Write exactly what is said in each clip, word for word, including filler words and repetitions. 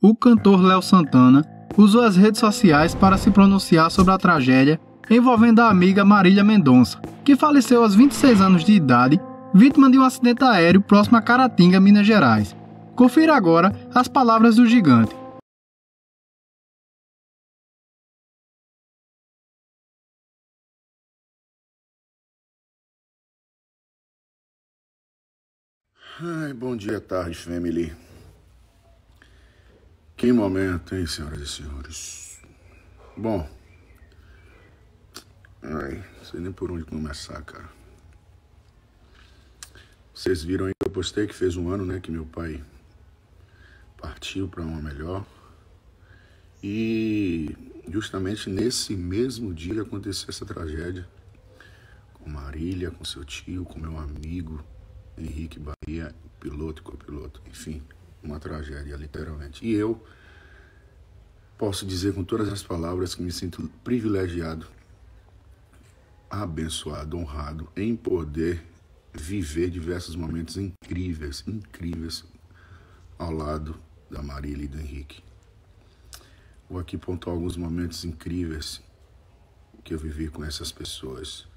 o cantor Léo Santana usou as redes sociais para se pronunciar sobre a tragédia envolvendo a amiga Marília Mendonça, que faleceu aos vinte e seis anos de idade, vítima de um acidente aéreo próximo a Caratinga, Minas Gerais. Confira agora as palavras do gigante. Ai, bom dia, tarde, family. Que momento, hein, senhoras e senhores? Bom, ai, não sei nem por onde começar, cara. Vocês viram aí que eu postei que fez um ano, né, que meu pai partiu para uma melhor. E justamente nesse mesmo dia aconteceu essa tragédia com Marília, com seu tio, com meu amigo Henrique Bahia, piloto e copiloto, enfim, uma tragédia, literalmente. E eu posso dizer com todas as palavras que me sinto privilegiado, abençoado, honrado em poder viver diversos momentos incríveis, incríveis ao lado da Marília e do Henrique. Vou aqui pontuar alguns momentos incríveis que eu vivi com essas pessoas.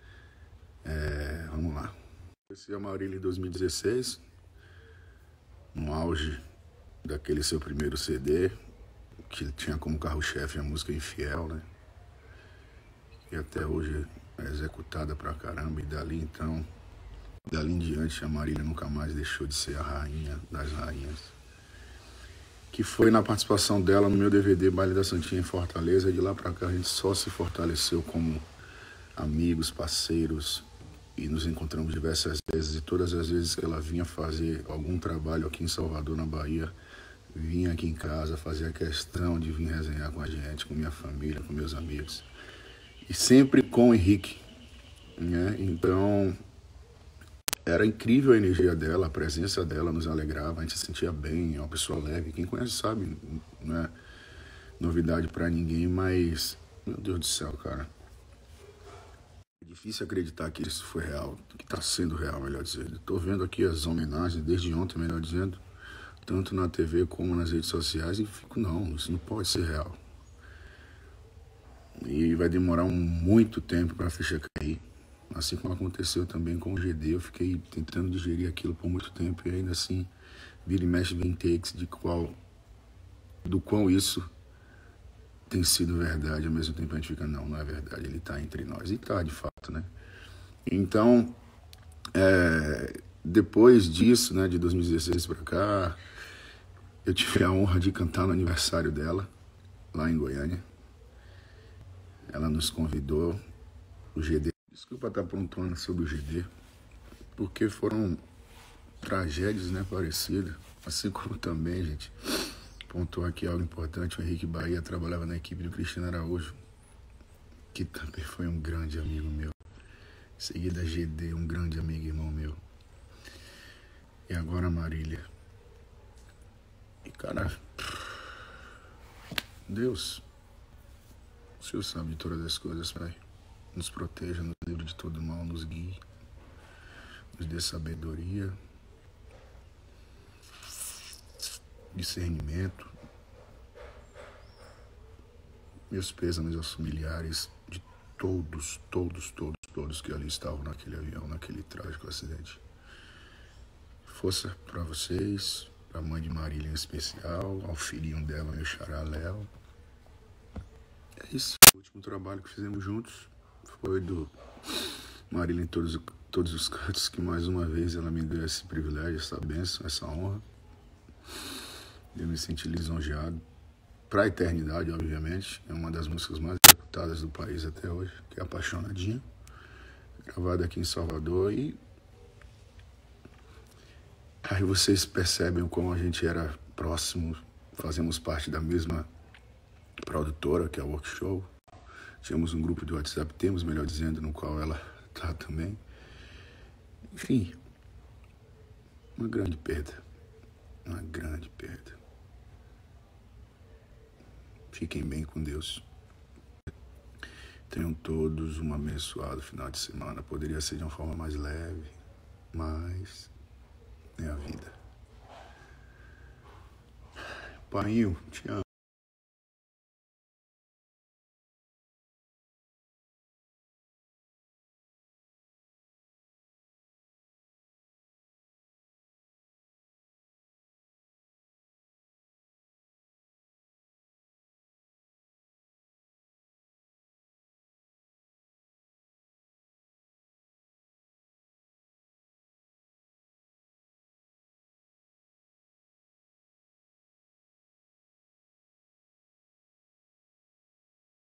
É, vamos lá. Conheci a Marília em dois mil e dezesseis, no auge daquele seu primeiro C D, que tinha como carro-chefe a música Infiel, né? E até hoje é executada pra caramba. E dali então, dali em diante, a Marília nunca mais deixou de ser a rainha das rainhas. Que foi na participação dela no meu D V D Baile da Santinha em Fortaleza. De lá pra cá a gente só se fortaleceu como amigos, parceiros, e nos encontramos diversas vezes. E todas as vezes que ela vinha fazer algum trabalho aqui em Salvador, na Bahia, vinha aqui em casa, fazia questão de vir resenhar com a gente, com minha família, com meus amigos. E sempre com o Henrique, né? Então, era incrível a energia dela, a presença dela nos alegrava, a gente se sentia bem, é uma pessoa leve. Quem conhece sabe, não é novidade pra ninguém, mas, meu Deus do céu, cara. É difícil acreditar que isso foi real, que está sendo real, melhor dizendo. Estou vendo aqui as homenagens desde ontem, melhor dizendo, tanto na T V como nas redes sociais, e fico, não, isso não pode ser real. E vai demorar um, muito tempo para a ficha cair, assim como aconteceu também com o G D. Eu fiquei tentando digerir aquilo por muito tempo e ainda assim, vira e mexe vem takes de qual, do qual isso tem sido verdade. Ao mesmo tempo a gente fica, não, não é verdade, ele está entre nós. E está, de fato, né? Então, é, depois disso, né, de dois mil e dezesseis para cá, eu tive a honra de cantar no aniversário dela, lá em Goiânia. Ela nos convidou, o G D. Desculpa estar pontuando sobre o G D, porque foram tragédias, né, parecidas. Assim como também, gente, pontuar aqui algo importante, o Henrique Bahia trabalhava na equipe do Cristiano Araújo, que também foi um grande amigo meu. Em seguida, G D, um grande amigo e irmão meu. E agora a Marília. E, cara, Deus, o Senhor sabe de todas as coisas, Pai. Nos proteja, nos livre de todo mal, nos guie, nos dê sabedoria, discernimento. Meus pêsames aos familiares de todos, todos, todos, todos que ali estavam naquele avião, naquele trágico acidente. Força para vocês, para a mãe de Marília em especial, ao filhinho dela, meu xará Léo. É isso. O último trabalho que fizemos juntos foi do Marília em todos, todos os cantos, que mais uma vez ela me deu esse privilégio, essa bênção, essa honra. Eu me senti lisonjeado. Para a eternidade, obviamente. É uma das músicas mais executadas do país até hoje, que é Apaixonadinha, gravada aqui em Salvador. E aí vocês percebem como a gente era próximo, fazemos parte da mesma produtora, que é o Workshow. Tínhamos um grupo de WhatsApp, temos, melhor dizendo, no qual ela está também. Enfim, uma grande perda. Uma grande perda. Fiquem bem com Deus. Tenham todos um abençoado final de semana. Poderia ser de uma forma mais leve, mas é a vida. Painho, te amo.